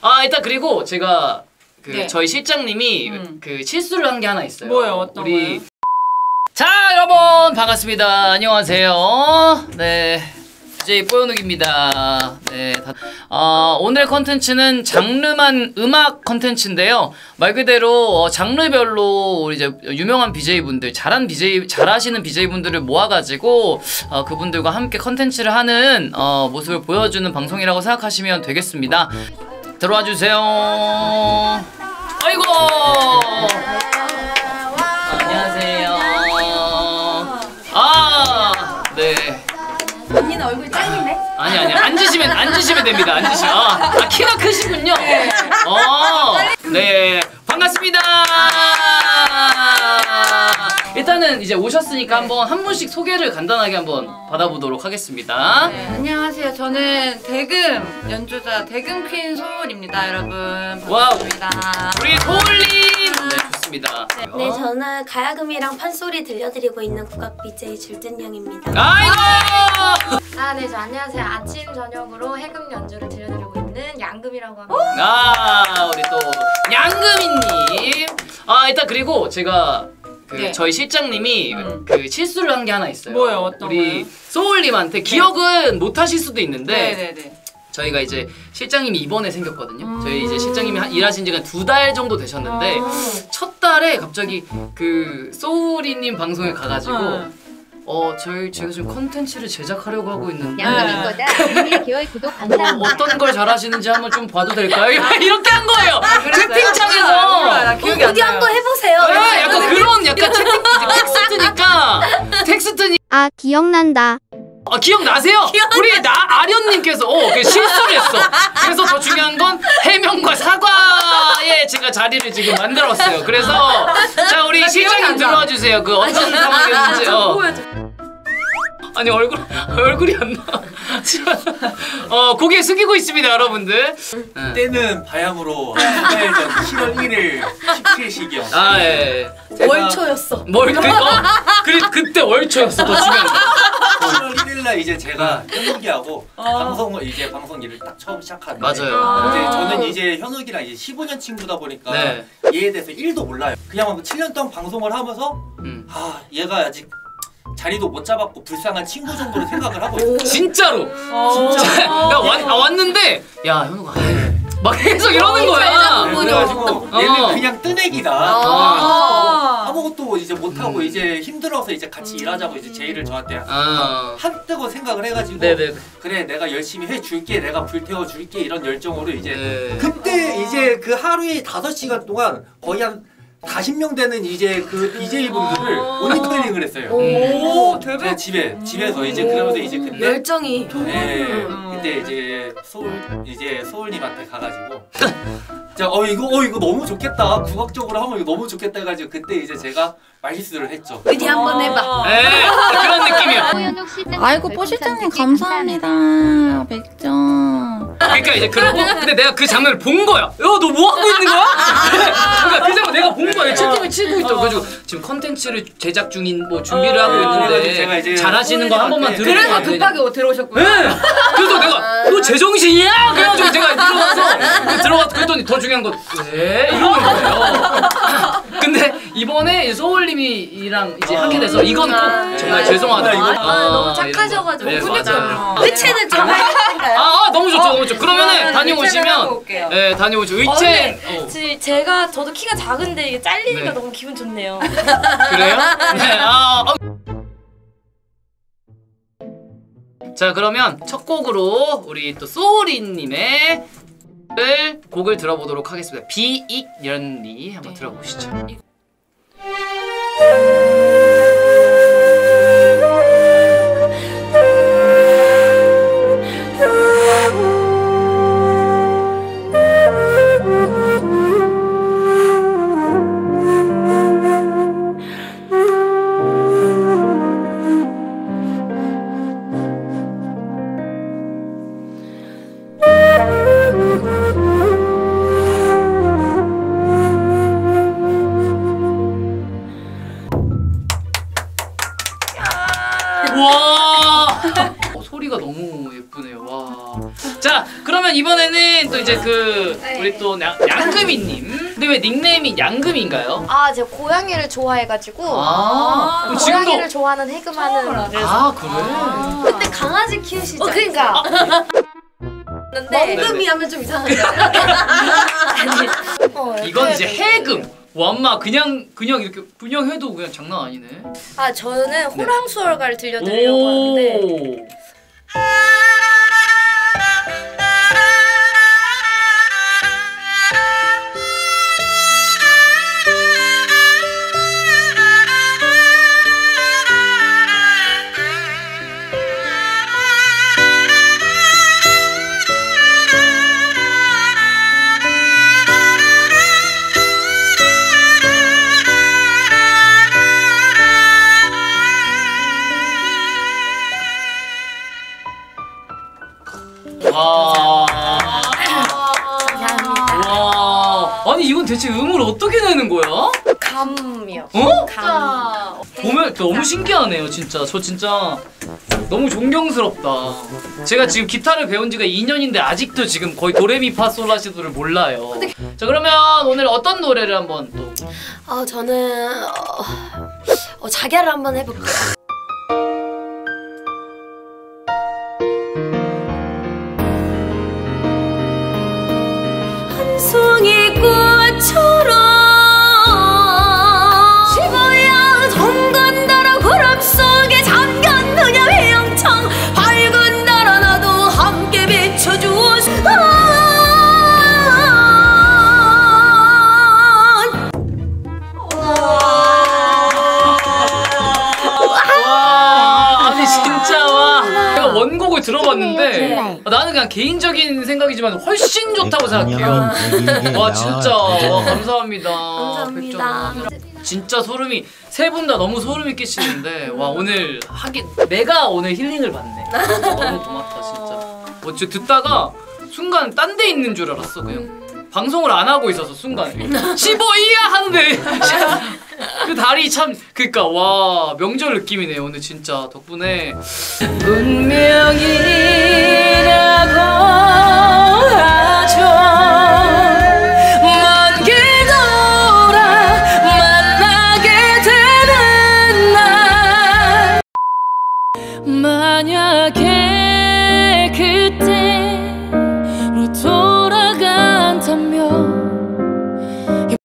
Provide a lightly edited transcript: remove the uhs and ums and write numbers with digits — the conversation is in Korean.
일단 그리고 제가 네. 저희 실장님이 그 실수를 한 게 하나 있어요. 뭐예요? 어떤 거요? 자, 여러분 반갑습니다. 안녕하세요. 네. DJ 뽀연욱입니다. 네, 오늘 컨텐츠는 장르만 음악 컨텐츠인데요. 말 그대로 장르별로 우리 이제 유명한 BJ분들, 잘하시는 BJ분들을 모아가지고 그분들과 함께 컨텐츠를 하는 모습을 보여주는 방송이라고 생각하시면 되겠습니다. 들어와 주세요. 아이고. 안녕하세요. 네. 언니는 얼굴 짱이네? 아니 앉으시면 됩니다. 앉으시면. 키가 크시군요. 네, 반갑습니다. 일단은 이제 오셨으니까 한번 한 분씩 소개를 간단하게 한번 받아보도록 하겠습니다. 네, 안녕하세요. 저는 대금 연주자 대금 퀸 소울입니다, 여러분. 반갑습니다. 우리 소울님. 네, 좋습니다. 네, 저는 가야금이랑 판소리 들려드리고 있는 국악 BJ 줄든영입니다. 아이고! 네, 저 안녕하세요. 아침 저녁으로 해금 연주를 들려드리고 있는 양금이라고 합니다. 우리 또 양금이님. 일단 그리고 제가 저희 실장님이 그 실수를 한 게 하나 있어요. 뭐예요? 어떤 우리 거요? 소울님한테 기억은 못 하실 수도 있는데 네네네. 저희가 이제 실장님이 이번에 생겼거든요. 저희 이제 실장님이 일하신 지가 2달 정도 되셨는데 첫 달에 갑자기 그 소울이님 방송에 가가지고 제가 지금 컨텐츠를 제작하려고 하고 있는데 양금인 거다. 1개월 구독 감사합니다. 어떤 걸 잘하시는지 한번 좀 봐도 될까요? 이렇게 한 거예요. 채팅창에서 기억이 안 어디 나요. 한번 해보세요. 약간 그런 텍스트니까 기억난다. 기억나세요? 우리 아련님께서 그 실수를 했어. 그래서 더 중요한 건 해명과 사과에 제가 자리를 지금 만들었어요. 그래서 자, 우리 실장님 들어와 주세요. 그 어떤 상황이었는지. 아니 얼굴이 안 나. 고개 숙이고 있습니다, 여러분들. 때는 바야흐로 한 달 전 7월 1일 17시경. 예. 월초였어. 그때 월초였어. 더 중요한 거. 7월 1일날 이제 제가 현욱이하고 방송 일을 딱 처음 시작하는데 맞아요. 이제 저는 이제 현욱이랑 이제 15년 친구다 보니까 얘에 대해서 1도 몰라요. 그냥 7년 동안 방송을 하면서 얘가 아직 자리도 못 잡았고 불쌍한 친구 정도로 생각을 하고 있어요. 진짜로. 진짜. 왔는데 야, 현욱아. 막 계속 이러는 거야. 그래가지고 얘는 그냥 뜨내기다. 아무것도 이제 못하고 이제 힘들어서 이제 같이 일하자고 이제 제의를 저한테 한뜨고 생각을 해가지고 그래 내가 열심히 해줄게, 내가 불태워줄게 이런 열정으로 이제 그때 이제 그 하루에 5시간 동안 거의 한 40명 되는 이제 그 BJ분들을 모니터링을 했어요. 오, 대박. 집에서 이제 그러면서 이제 그때 열정이. 그때 이제 소울님한테 가가지고 이거 너무 좋겠다. 국악적으로 하면 이거 너무 좋겠다 해가지고 그때 이제 제가 말실수를 했죠. 어디 한번 해봐. 그런 느낌이야. 아이고 뽀실장님 감사합니다. 100점. 그러니까 이제 그러고 근데 내가 그 장면을 본 거야. 너 뭐 하고 있는 거야? 그러니까 그 장면 내가 본 거야. 채팅을 치고 있더라고. 그래가지고 지금 컨텐츠를 제작 중인 준비를 하고 있는데 잘하시는 거 한 번만 들어보고. 그래서 급하게 들어오셨구나. 그래서 내가 너 제정신이야? 그래가지고 제가 들어가서 그랬더니 더 중요한 건 왜? 이러는 거예요. 근데 이번에 소울님이랑 이제 하게 돼서 이건 꼭 정말 죄송하다. 너무 착하셔가지고. 맞아요. 의체는 좀 할까요? 너무 좋죠, 너무 좋죠. 그러면은 다녀오시면 다녀오죠. 의체. 저도 키가 작은데 이게 잘리니까 너무 기분 좋네요. 그래요? 자, 그러면 첫 곡으로 우리 또 소울이님의 곡을 들어보도록 하겠습니다. 비익연리 한번 들어보시죠. 그러면 이번에는 또 이제 그 우리 또 양금이님. 근데 왜 닉네임이 양금인가요? 아, 제가 고양이를 좋아해가지고 그럼 고양이를 좋아하는 해금하는. 그래? 근데 강아지 키우시죠? 그러니까. 멍금이 하면 좀 이상하잖아요. 이건 이제 해금. 와, 엄마 그냥 이렇게 해도 그냥 장난 아니네. 아, 저는 호랑수월가를 들려드리려고 하는데. 와, 아니 이건 대체 음을 어떻게 내는 거야? 감이요. 감. 보면 너무 신기하네요, 진짜. 저 진짜 너무 존경스럽다. 제가 지금 기타를 배운 지가 2년인데 아직도 지금 거의 도레미파솔라시도를 몰라요. 자, 그러면 오늘 어떤 노래를 한번 또? 저는 자결을 한번 해볼게요. 한 송이 꽃처럼 시보야 정간다라 구름 속에 잠깐 그녀 헤엄청 밝은 달아 나도 함께 비춰주었어. 원곡을 들어봤는데 나는 그냥 개인적인 생각이지만 훨씬 좋다고 생각해요. 와, 진짜 와, 감사합니다. 감사합니다. 진짜 소름이, 세 분 다 너무 소름이 끼치는데 와, 오늘 내가 오늘 힐링을 받네. 너무 고맙다 진짜. 저 듣다가 순간 딴 데 있는 줄 알았어. 그냥 방송을 안 하고 있어서 순간 15이야 하는데 그 달이 참, 그니까 와, 명절 느낌이네요 오늘 진짜. 덕분에 운명이라고 하죠. 먼 길 돌아 만나게 되는 날, 만약에 그때로 돌아간다면